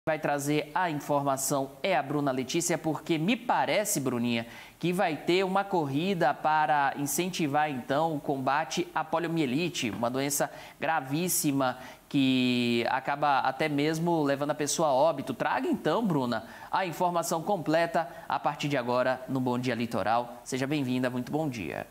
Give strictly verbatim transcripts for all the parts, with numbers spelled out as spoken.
Vai trazer a informação é a Bruna Letícia, porque me parece, Bruninha, que vai ter uma corrida para incentivar, então, o combate à poliomielite, uma doença gravíssima que acaba até mesmo levando a pessoa a óbito. Traga, então, Bruna, a informação completa a partir de agora no Bom Dia Litoral. Seja bem-vinda, muito bom dia.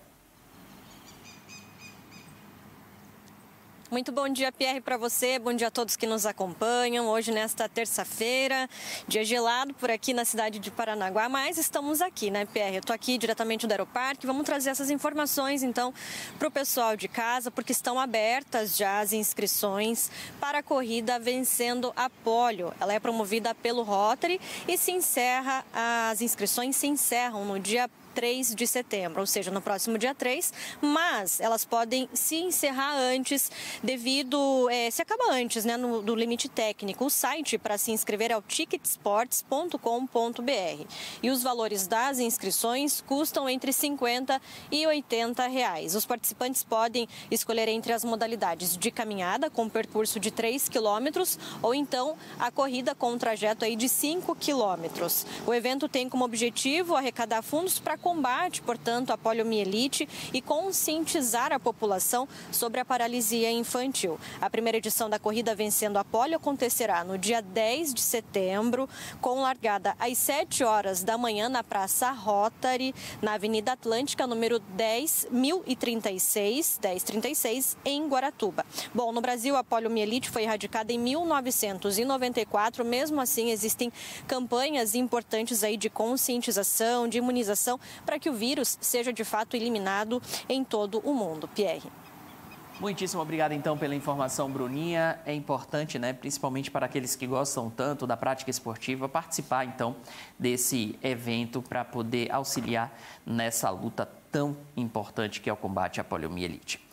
Muito bom dia, Pierre, para você. Bom dia a todos que nos acompanham. Hoje, nesta terça-feira, dia gelado por aqui na cidade de Paranaguá, mas estamos aqui, né, Pierre? Eu estou aqui diretamente do Aeroparque. Vamos trazer essas informações, então, para o pessoal de casa, porque estão abertas já as inscrições para a corrida Vencendo a Polio. Ela é promovida pelo Rotary e se encerra, as inscrições se encerram no dia três de setembro, ou seja, no próximo dia três, mas elas podem se encerrar antes devido, é, se acaba antes, né, no, do limite técnico. O site para se inscrever é o ticketsports ponto com ponto br e os valores das inscrições custam entre cinquenta e oitenta reais. Os participantes podem escolher entre as modalidades de caminhada com percurso de três quilômetros ou então a corrida com um trajeto aí de cinco quilômetros. O evento tem como objetivo arrecadar fundos para combate, portanto, a poliomielite e conscientizar a população sobre a paralisia infantil. A primeira edição da corrida Vencendo a Polio acontecerá no dia dez de setembro, com largada às sete horas da manhã na Praça Rotary, na Avenida Atlântica, número dez mil e trinta e seis, dez trinta e seis, em Guaratuba. Bom, no Brasil, a poliomielite foi erradicada em mil novecentos e noventa e quatro. Mesmo assim, existem campanhas importantes aí de conscientização, de imunização, para que o vírus seja de fato eliminado em todo o mundo. Pierre. Muitíssimo obrigado, então, pela informação, Bruninha. É importante, né, principalmente para aqueles que gostam tanto da prática esportiva, participar, então, desse evento para poder auxiliar nessa luta tão importante que é o combate à poliomielite.